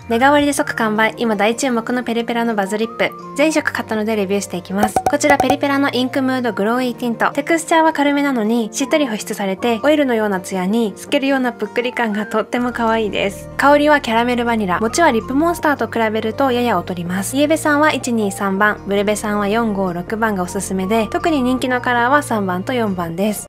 メガ割りで即完売、今大注目のペリペラのバズリップ。全色買ったのでレビューしていきます。こちらペリペラのインクムードグローイーティント。テクスチャーは軽めなのにしっとり保湿されて、オイルのようなツヤに透けるようなぷっくり感がとっても可愛いです。香りはキャラメルバニラ。持ちはリップモンスターと比べるとやや劣ります。イエベさんは123番、ブルベさんは456番がおすすめで、特に人気のカラーは3番と4番です。